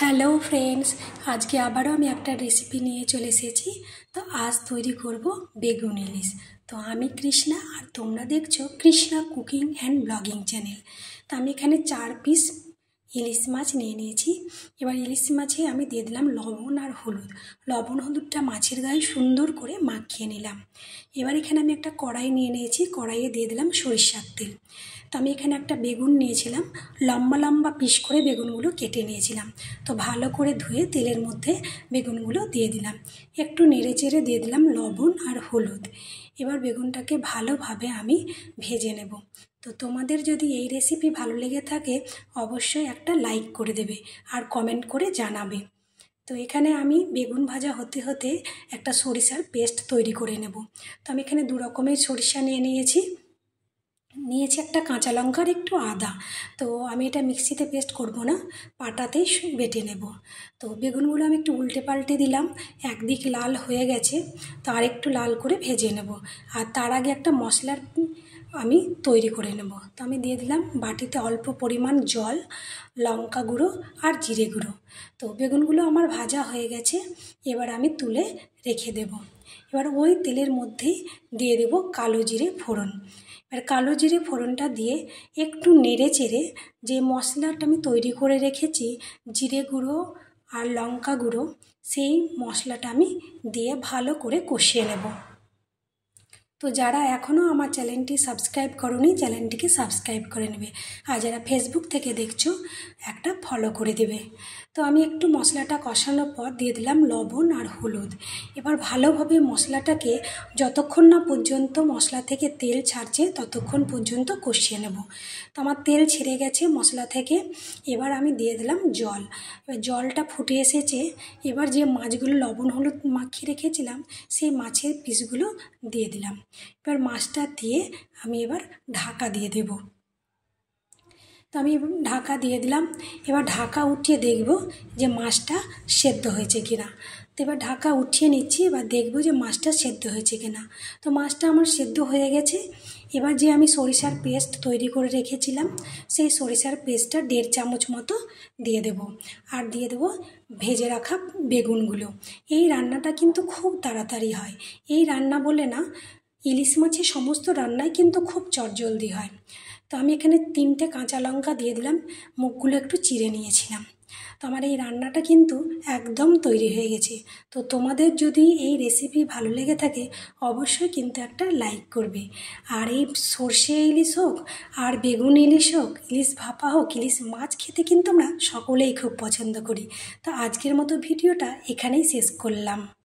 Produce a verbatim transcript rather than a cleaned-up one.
Hello friends, আজকে আবারও আমি একটা রেসিপি নিয়ে চলে এসেছি। তো আজ তৈরি করব বেগুন ইলিশ। তো আমি কৃষ্ণা আর তোমরা দেখছো কৃষ্ণা কুকিং অ্যান্ড ব্লগিং চ্যানেল। তো আমি এখানে চার পিস ইলিশ মাছ নিয়ে নিয়েছি। এবার ইলিশ মাছে আমি দিয়ে দিলাম লবণ আর হলুদ। লবণ হলুদটা মাছের গায়ে সুন্দর করে মাখিয়ে নিলাম। এবার এখানে আমি একটা কড়াই নিয়ে নিয়েছি, কড়াইয়ে দিয়ে দিলাম সরিষার তেল। তো আমি এখানে একটা বেগুন নিয়েছিলাম, লম্বা লম্বা পিস করে বেগুনগুলো কেটে নিয়েছিলাম। তো ভালো করে ধুয়ে তেলের মধ্যে বেগুনগুলো দিয়ে দিলাম, একটু নেড়ে চেড়ে দিয়ে দিলাম লবণ আর হলুদ। এবার বেগুনটাকে ভালোভাবে আমি ভেজে নেব। তো তোমাদের যদি এই রেসিপি ভালো লেগে থাকে অবশ্যই একটা লাইক করে দেবে আর কমেন্ট করে জানাবে। তো এখানে আমি বেগুন ভাজা হতে হতে একটা সরিষার পেস্ট তৈরি করে নেব। তো আমি এখানে দু রকমের সরিষা নিয়ে নিয়েছি নিয়েছি একটা কাঁচা লঙ্কার একটু আদা। তো আমি এটা মিক্সিতে পেস্ট করব না, পাটাতেই বেটে নেব। তো বেগুনগুলো আমি একটু উল্টে পাল্টে দিলাম, একদিক লাল হয়ে গেছে, তো আর একটু লাল করে ভেজে নেব। আর তার আগে একটা মশলার আমি তৈরি করে নেব। তো আমি দিয়ে দিলাম বাটিতে অল্প পরিমাণ জল, লঙ্কা গুঁড়ো আর জিরে গুঁড়ো। তো বেগুনগুলো আমার ভাজা হয়ে গেছে, এবার আমি তুলে রেখে দেব। এবার ওই তেলের মধ্যেই দিয়ে দেব কালো জিরে ফোড়ন। এবার কালো জিরে ফোড়নটা দিয়ে একটু নেড়ে চেড়ে যে মশলাটা আমি তৈরি করে রেখেছি, জিরে গুঁড়ো আর লঙ্কা গুঁড়ো, সেই মশলাটা আমি দিয়ে ভালো করে কষিয়ে নেব। তো যারা এখনও আমার চ্যানেলটি সাবস্ক্রাইব করোনি, চ্যানেলটিকে সাবস্ক্রাইব করে নেবে। আর যারা ফেসবুক থেকে দেখছো একটা ফলো করে দেবে। তো আমি একটু মশলাটা কষানোর পর দিয়ে দিলাম লবণ আর হলুদ। এবার ভালোভাবে মশলাটাকে যতক্ষণ না পর্যন্ত মশলা থেকে তেল ছাড়ছে ততক্ষণ পর্যন্ত কষিয়ে নেব। তো আমার তেল ছেড়ে গেছে মশলা থেকে, এবার আমি দিয়ে দিলাম জল। এবার জলটা ফুটে এসেছে, এবার যে মাছগুলো লবণ হলুদ মাখিয়ে রেখেছিলাম সেই মাছের পিসগুলো দিয়ে দিলাম। এবার মাছটা দিয়ে আমি এবার ঢাকা দিয়ে দেব। তো আমি ঢাকা দিয়ে দিলাম। এবার ঢাকা উঠিয়ে দেখব যে মাছটা সেদ্ধ হয়েছে কিনা। তো এবার ঢাকা উঠিয়ে নিচ্ছি, এবার দেখব যে মাছটা সেদ্ধ হয়েছে কিনা। তো মাছটা আমার সেদ্ধ হয়ে গেছে। এবার যে আমি সরিষার পেস্ট তৈরি করে রেখেছিলাম সেই সরিষার পেস্টটা দেড় চামচ মতো দিয়ে দেব, আর দিয়ে দেব ভেজে রাখা বেগুনগুলো। এই রান্নাটা কিন্তু খুব তাড়াতাড়ি হয়। এই রান্না বলে না, ইলিশ মাছের সমস্ত রান্নাই কিন্তু খুব চটজলদি হয়। তো আমি এখানে তিনটে কাঁচা লঙ্কা দিয়ে দিলাম, মুখগুলো একটু চিড়ে নিয়েছিলাম। তো আমার এই রান্নাটা কিন্তু একদম তৈরি হয়ে গেছে। তো তোমাদের যদি এই রেসিপি ভালো লেগে থাকে অবশ্যই কিন্তু একটা লাইক করবে। আর এই সর্ষে ইলিশ হোক আর বেগুন ইলিশ হোক, ইলিশ ভাপা হোক, ইলিশ মাছ খেতে কিন্তু আমরা সকলেই খুব পছন্দ করি। তো আজকের মতো ভিডিওটা এখানেই শেষ করলাম।